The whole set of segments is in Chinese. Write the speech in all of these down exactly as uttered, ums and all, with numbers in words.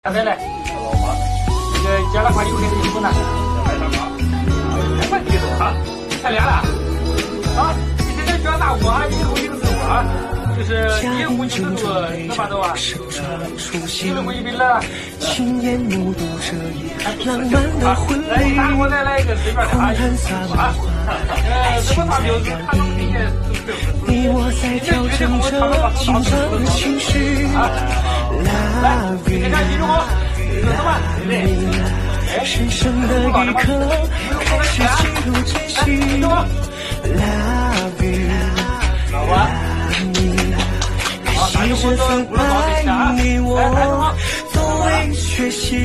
再来，这个加了块油给你滚了，来上吧。哎，我记住哈，太凉了啊！你现在脚打我啊，以后有时候啊，就是一壶你都多怎么着啊？有的回一杯了。 亲眼目睹这一浪漫的婚礼， 来，我再来一个随便的啊，啊，呃，什么大标准？他们明年你我在调整着紧张的情绪。Love you, love you， 深深的一刻开始进入真心。Love you, love you， 感谢这份爱，你我都未缺席。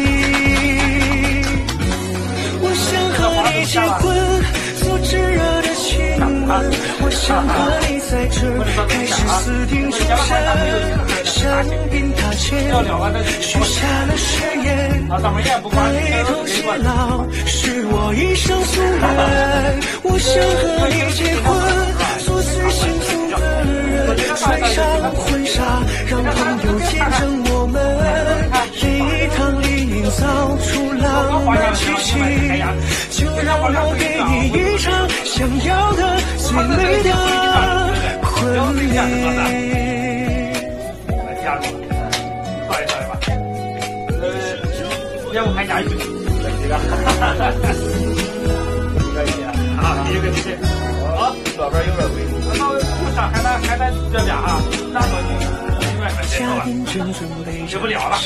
我想和你结婚，做炙热的亲吻。我想和你在这儿开始私定终身。香槟塔前许下了誓言，白头偕老是我一生夙愿。我想和你结婚，做最幸福的人，穿上婚纱，让朋友见证我们礼堂里营造出浪漫气息。就让我给你一场想要的最美的婚礼。 加入，稍微稍微吧。呃，要不看下一句，这个，哈哈哈哈。可以啊，啊，这个这个，好，左边右边回。那路上还在还在这边啊，那个另外接受了，接不了了。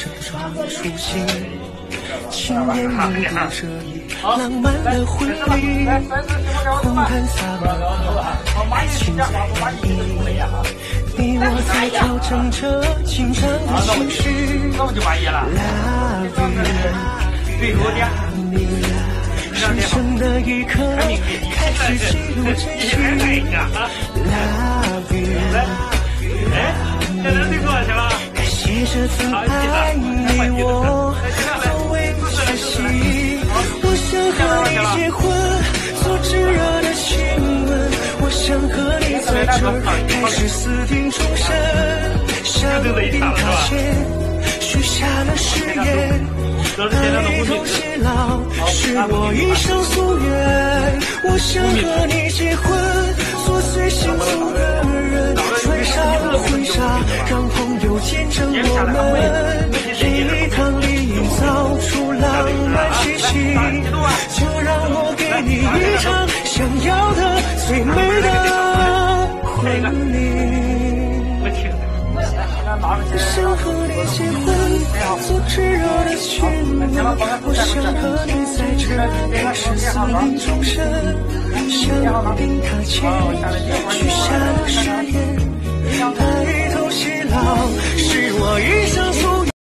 亲眼目睹这一浪漫的婚礼，红毯洒落，爱情在意。你我在调整着紧张的情绪。Love you, love you， 深深的一刻开始记录真心。Love you, love you， 感谢这份爱，你我都未缺席。我想和你结婚，做炙热的亲吻。我想和你在这儿开始私定终身。香槟塔前许下了誓言，白头偕老是我一生夙愿。我想和你结婚，做最幸福的人，穿上婚纱，让朋友见证我们礼堂里营造出浪漫气息。就让我给你一场想要的最美的婚礼。我想和你结婚，做炙热的亲吻。我想和你在这儿开始私定终身。香槟塔前许下了誓言。